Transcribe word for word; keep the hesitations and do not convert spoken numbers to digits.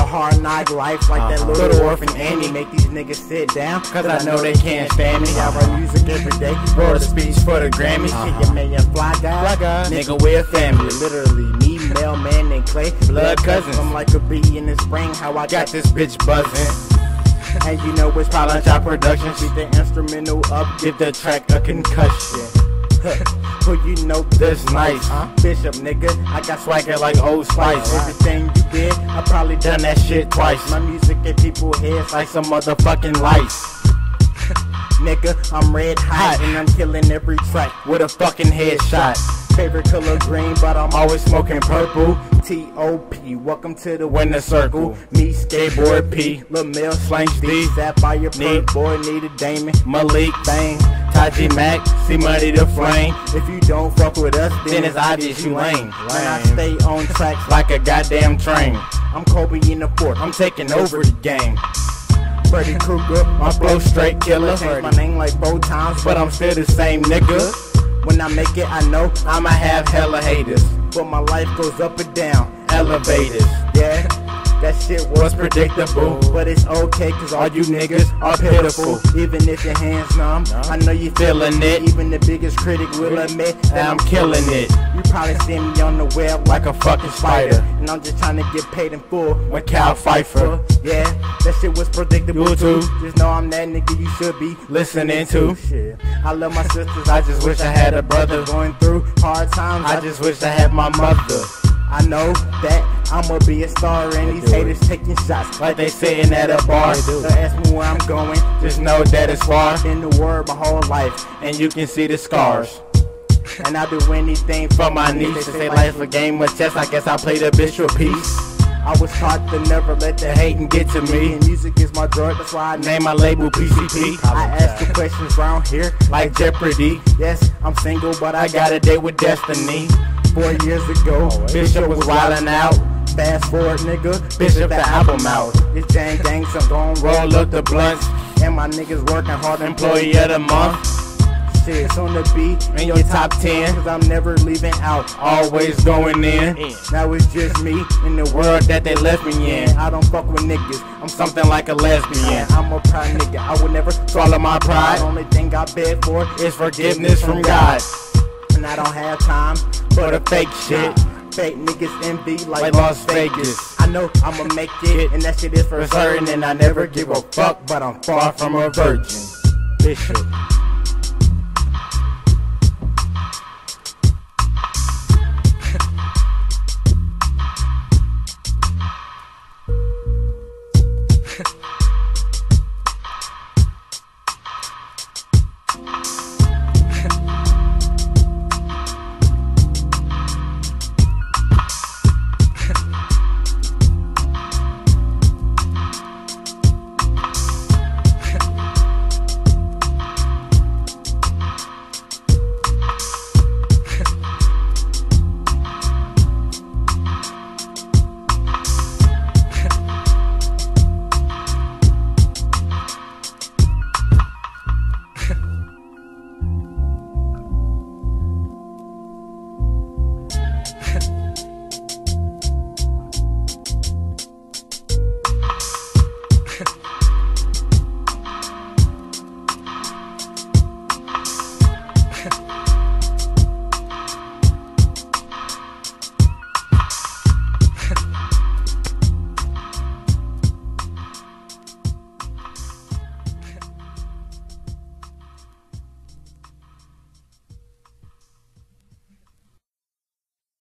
hard knock life like that little, little orphan Annie. Make these niggas sit down, cause I know they can't stand me. I write music every day, wrote a speech for the Grammy. Shit, your man, your fly guy, fly guy. Nigga, we're family. Literally, me, Mel, Man, and Clay, blood cousins. I'm like a bee in the spring, how I got this bitch buzzing. And you know it's Pilot Chop Productions. Beat the instrumental up, give the track a concussion. Who you know this nice, huh? Bishop, nigga, I got swagger like Old Spice. Everything you did, I probably done that shit twice. My music in people's heads like some motherfucking lice. Nigga, I'm red hot and I'm killing every track with a fucking headshot. Favorite color green, but I'm always smoking purple. T O P, welcome to the winner circle. Me, Skateboard P, Lil Mel, Slankz'D, Sapphire, Perk Boy, Need a Damon, Malik, Bang, Taji Mac, see money to flame. If you don't fuck with us, then it's obvious you lame. When I stay on tracks like a goddamn train. I'm Kobe in the fort, I'm taking over the game. Freddy Krueger, my flow straight killer. Changed my name like four times, but I'm still the same nigga. When I make it, I know I'ma have hella haters, but my life goes up and down, elevators. Yeah, that shit was predictable, but it's okay cause all you niggas are pitiful. Even if your hands numb, I know you feeling it. Even the biggest critic will admit that I'm killing it. You probably see me on the web like a fucking spider, and I'm just trying to get paid in full with Cal Pfeiffer. Yeah, that shit was predictable too. Just know I'm that nigga you should be listening to. Shit, I love my sisters, I just wish I had a brother. Going through hard times, I just wish I had my mother. I know that I'ma be a star and these haters taking shots like they sitting at a bar. They ask me where I'm going, just know that it's far. In the world my whole life, and you can see the scars. And I do anything for my niece. They say life's a game of chess, I guess I play the bitch with peace. I was taught to never let the hating get to me. And music is my drug, that's why I name my label P C P. I ask the questions round here like Jeopardy. Yes, I'm single, but I got a date with destiny. Four years ago, Bishop was wildin' out. Fast forward, nigga, Bishop the album out. It's Jang Gang, so I'm gon' roll up the blunts. And my niggas working hard, employee of the month. Shit, on the beat, in your top ten, cause I'm never leaving out, always going in. Now it's just me in the world that they left me in. I don't fuck with niggas, I'm something like a lesbian. I'm a proud nigga, I would never swallow my pride. The only thing I beg for is forgiveness from God. And I don't have time for the fake shit. Fake niggas envy like, like Las Vegas. I know I'ma make it, and that shit is for certain. And I never give a fuck, but I'm far from a virgin. Bishop. Ha